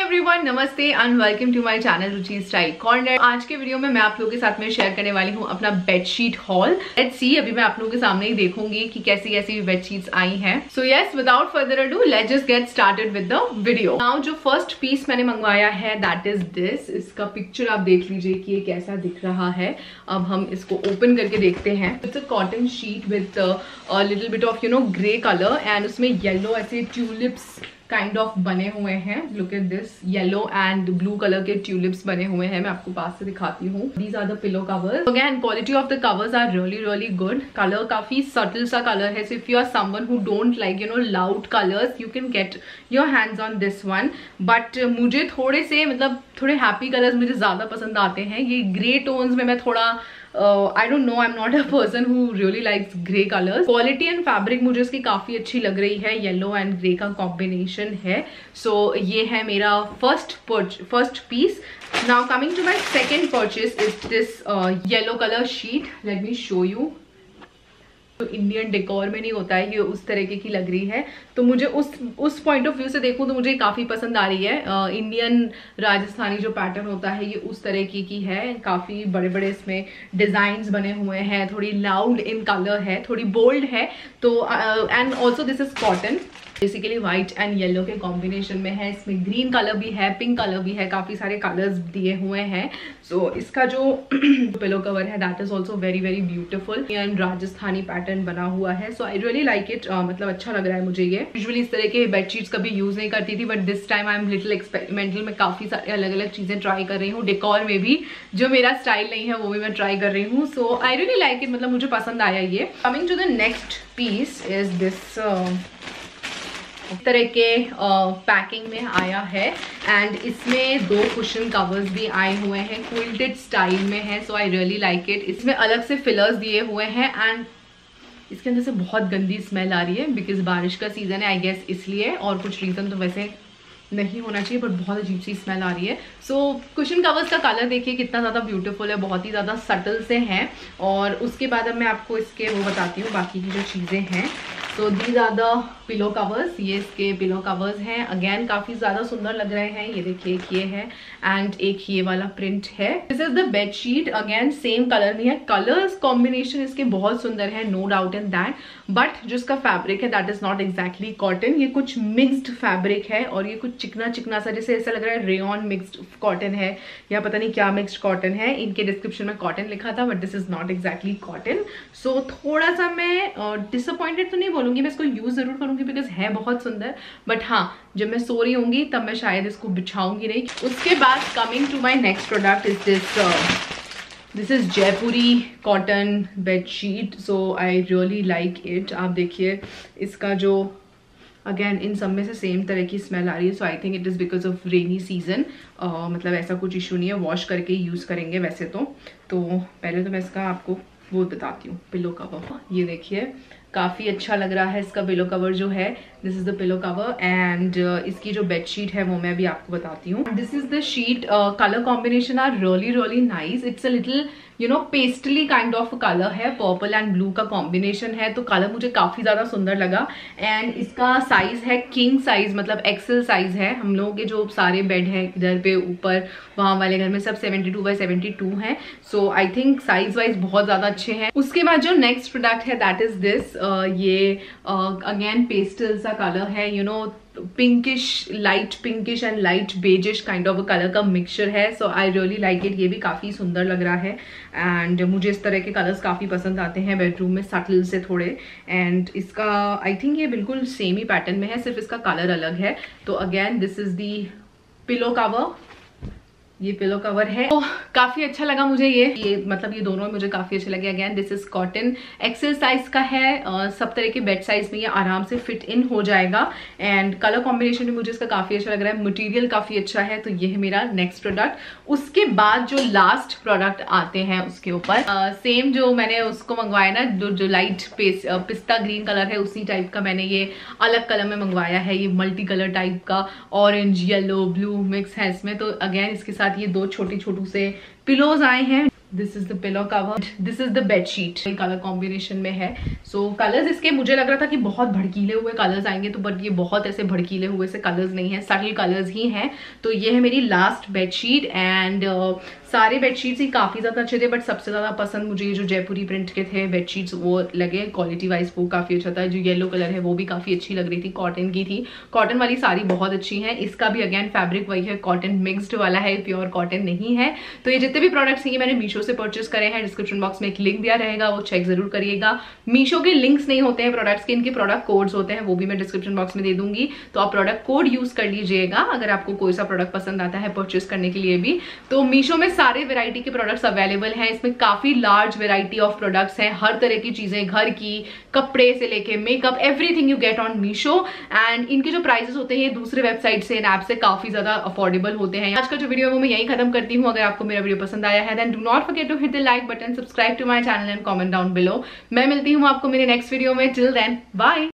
Everyone, नमस्ते and welcome to my channel Ruchi style corner. आज के वीडियो में मैं आप लोगों के साथ में शेयर करने वाली हूँ अपना बेडशीट हॉल। लेट्स सी, अभी मैं आप लोगों के सामने ही देखूंगी कि कैसी कैसी बेडशीट्स आई हैं। So yes, without further ado let's just get started with the video. Now जो फर्स्ट पीस मैंने मंगवाया है दैट इज दिस। इसका पिक्चर आप देख लीजिए कि ये कैसा दिख रहा है। अब हम इसको ओपन करके देखते हैं। It's a cotton sheet with little bit of grey colour and उसमें येलो ऐसे ट्यूलिप्स काइंड ऑफ बने हुए हैं। Look at this, yellow and blue colour के ट्यूलिप्स बने हुए हैं। मैं आपको पास से दिखाती हूँ। These are the pillow covers. Again quality of the covers are really good. Colour काफी सटल सा कलर है। So if you are someone who don't like loud colours, you can get your hands on this one. But मुझे थोड़े से थोड़े happy colours मुझे ज्यादा पसंद आते हैं। ये ग्रे टोन्स में मैं थोड़ा I don't know, I am not a person who really likes grey colours. Quality and fabric मुझे इसकी काफी अच्छी लग रही है। येलो एंड ग्रे का कॉम्बिनेशन है। सो ये है मेरा first piece. Now coming to my second purchase is this yellow colour sheet. Let me show you. तो इंडियन डेकोर में नहीं होता है, ये उस तरीके की लग रही है। तो मुझे उस पॉइंट ऑफ व्यू से देखूं तो मुझे काफ़ी पसंद आ रही है। इंडियन राजस्थानी जो पैटर्न होता है ये उस तरीके की है। काफ़ी बड़े बड़े इसमें डिज़ाइंस बने हुए हैं। थोड़ी लाउड इन कलर है, थोड़ी बोल्ड है। तो and also this is cotton. Basically white and yellow के कॉम्बिनेशन में है। इसमें ग्रीन कलर भी है, पिंक कलर भी है, काफ़ी सारे कलर्स दिए हुए हैं। सो इसका जो पिलो कवर है that is also very beautiful and Rajasthani pattern बना हुआ है। So I really like it. मतलब अच्छा लग रहा है मुझे ये। यूजुअली इस तरह के बेडशीट्स कभी यूज नहीं करती थी, but this time I am little experimental. मैं काफ़ी सारी अलग अलग चीज़ें ट्राई कर रही हूँ। डेकोर में भी जो मेरा स्टाइल नहीं है वो भी मैं ट्राई कर रही हूँ। So I really like it. मतलब मुझे पसंद आया ये। Coming to the next piece is this. इस तरह के पैकिंग में आया है एंड इसमें 2 कुशन कवर्स भी आए हुए हैं। क्विल्टेड स्टाइल में है। So I really like it. इसमें अलग से फिलर्स दिए हुए हैं एंड इसके अंदर से बहुत गंदी स्मेल आ रही है बिकॉज बारिश का सीजन है आई गेस, इसलिए। और कुछ रीज़न तो वैसे नहीं होना चाहिए, बट बहुत अजीब सी स्मेल आ रही है। सो कुशन कवर्स का कलर देखिए कितना ज़्यादा ब्यूटीफुल है, बहुत ही ज़्यादा सटल से हैं। और उसके बाद अब मैं आपको इसके वो बताती हूँ बाकी की जो चीज़ें हैं। So these are the pillow covers. ये इसके पिलो कवर्स हैं। अगेन काफ़ी ज़्यादा सुंदर लग रहे हैं। ये देखिए, एक ये है एंड एक ये वाला प्रिंट है। This is the bed sheet. Again same colour नहीं है। कलर्स कॉम्बिनेशन इसके बहुत सुंदर है, no doubt in that. But जो इसका फैब्रिक है that is not exactly cotton. ये कुछ मिक्सड फैब्रिक है और ये कुछ चिकना चिकना सा, जैसे ऐसा लग रहा है रेयन मिक्सड कॉटन है या पता नहीं क्या मिक्सड कॉटन है। इनके डिस्क्रिप्शन में कॉटन लिखा था, but this is not exactly cotton. So थोड़ा सा मैं डिसअपॉइंटेड तो नहीं बोलूंगी, मैं इसको यूज जरूर करूंगी बिकॉज है बहुत सुंदर। बट हाँ, जब मैं सो रही होंगी तब मैं शायद इसको बिछाऊंगी नहीं। उसके बाद coming to my next product is this is Jaipuri cotton bedsheet. So I really like it. आप देखिए इसका जो अगेन इन सब में से सेम तरह की स्मेल आ रही है। So I think it is because of rainy season. मतलब ऐसा कुछ इशू नहीं है, वॉश करके यूज़ करेंगे वैसे तो पहले तो मैं इसका आपको वो बताती हूँ पिलो कवर। ये देखिए काफ़ी अच्छा लग रहा है इसका पिलो कवर जो है। This is the pillow cover and इसकी जो बेडशीट है वो मैं भी आपको बताती हूँ। This is the sheet. Colour combination are really nice. It's a little pastelly kind of colour है। पर्पल एंड ब्लू का कॉम्बिनेशन है, तो कलर मुझे काफ़ी ज़्यादा सुंदर लगा। एंड इसका साइज है किंग साइज, मतलब एक्सेल साइज है। हम लोगों के जो सारे बेड है इधर पे ऊपर वहाँ वाले घर में सब 72x72 हैं। So I think size wise बहुत ज़्यादा अच्छे हैं। उसके बाद जो नेक्स्ट प्रोडक्ट है दैट इज दिस। ये अगेन पेस्टल सा कलर है, pinkish, light pinkish and light beigish kind of colour का मिक्सचर है। So I really like it. ये भी काफ़ी सुंदर लग रहा है एंड मुझे इस तरह के कलर्स काफ़ी पसंद आते हैं बेडरूम में, सटल से थोड़े। एंड इसका आई थिंक ये बिल्कुल सेम ही पैटर्न में है, सिर्फ इसका कलर अलग है। तो again this is the pillow cover. ये पिलो कवर है। तो काफ़ी अच्छा लगा मुझे ये मतलब ये दोनों मुझे काफ़ी अच्छे लगे। Again this is cotton, XL size का है। सब तरह के बेड साइज में ये आराम से फिट इन हो जाएगा एंड कलर कॉम्बिनेशन भी मुझे इसका काफ़ी अच्छा लग रहा है। मटेरियल काफ़ी अच्छा है। तो ये है मेरा नेक्स्ट प्रोडक्ट। उसके बाद जो लास्ट प्रोडक्ट आते हैं उसके ऊपर सेम जो मैंने उसको मंगवाया ना, जो लाइट पिस्ता ग्रीन कलर है, उसी टाइप का मैंने ये अलग कलर में मंगवाया है। ये मल्टी कलर टाइप का ऑरेंज येलो ब्लू मिक्स है इसमें। तो अगेन इसके साथ ये 2 छोटे से पिलोज आए हैं। This is the pillow cover, this is the bedsheet, colour combination में है। सो कलर्स इसके मुझे लग रहा था कि बहुत भड़कीले हुए कलर्स आएंगे, तो बट ये बहुत ऐसे भड़कीले हुए से कलर्स नहीं है, सटल कलर्स ही हैं। तो ये है मेरी लास्ट बेडशीट एंड सारे बेडशीट्स ही काफी ज्यादा अच्छे थे, बट सबसे ज्यादा पसंद मुझे ये जो जयपुरी प्रिंट के थे बेडशीट्स वो लगे, क्वालिटी वाइज वो काफी अच्छा था। जो येलो कलर है वो भी काफी अच्छी लग रही थी, कॉटन की थी, कॉटन वाली सारी बहुत अच्छी है। इसका भी अगेन फैब्रिक वही है, कॉटन मिक्स्ड वाला है, प्योर कॉटन नहीं है। तो ये जितने भी प्रोडक्ट्स हैं मैंने मीशो से परचेस करे हैं, डिस्क्रिप्शन बॉक्स में एक लिंक दिया रहेगा, वो चेक जरूर करिएगा। मीशो के लिंक्स नहीं होते हैं प्रोडक्ट्स के, इनके प्रोडक्ट कोड्स होते हैं, वो भी मैं डिस्क्रिप्शन बॉक्स में दे दूंगी, तो आप प्रोडक्ट कोड यूज कर लीजिएगा अगर आपको कोई सा प्रोडक्ट पसंद आता है परचेस करने के लिए भी। तो मीशो में सारे वेराइटी के प्रोडक्ट्स अवेलेबल हैं, इसमें काफी लार्ज वेराइटी ऑफ प्रोडक्ट्स हैं, हर तरह की चीजें, घर की, कपड़े से लेके makeup, everything you get on Meesho. And इनके जो प्राइसेस होते हैं दूसरे वेबसाइट से, इन ऐप से काफी ज्यादा अफोर्डेबल होते हैं। आज का जो वीडियो है वो मैं यही खत्म करती हूँ। अगर आपको मेरा वीडियो पसंद आया है then do not forget to hit the like button, subscribe to my channel and comment down below. मैं मिलती हूँ आपको मेरे नेक्स्ट वीडियो में। Till then bye.